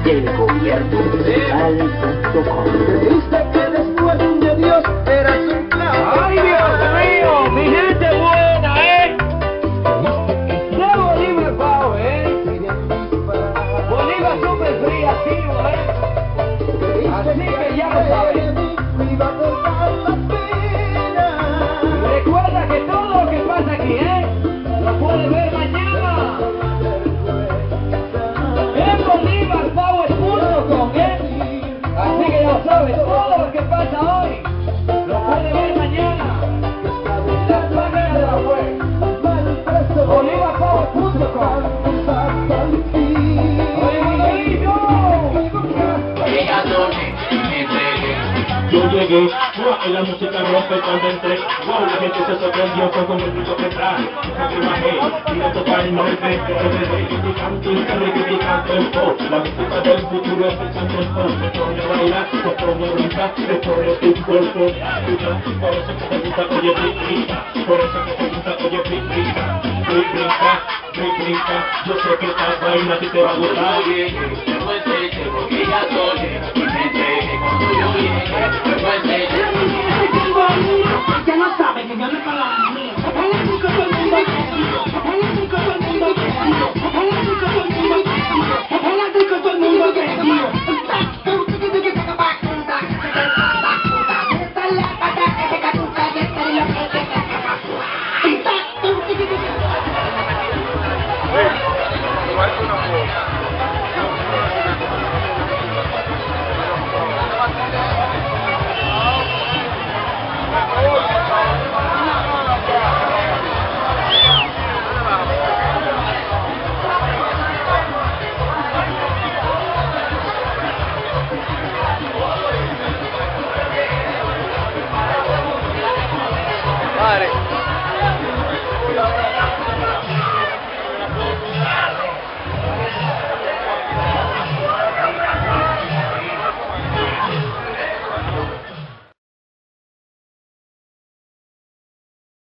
elgobiernomunicipal.com. Dice que después de Dios eras un clavo. ¡Ay, Dios mío! ¡Mi gente buena, ¡De Bolívar, Pau, Bolívar súper fría, activo, Así que ya lo sabes. Recuerda que todo lo que pasa aquí, lo puedes ver mañana. En BolívarPower.com, Así que ya lo sabes, todo lo que pasa hoy, lo puedes ver mañana. La página de la web. BolívarPower.com. Yo llegué, y la música rompe cuando entré. Wow, la gente se sorprendió con el grito que traje. Me bajé, y a tocar y no me ve. Criticando el pop. La música del futuro es pensando el pop. Se pone a bailar, se pone a brincar, se pone tu cuerpo. Por eso que te gusta, oye, brinca. Por eso que te gusta, oye, brinca. Brinca. Yo sé que esta vaina a ti te va a gustar. Porque ya soy ya no sabe que yo me pago la mía.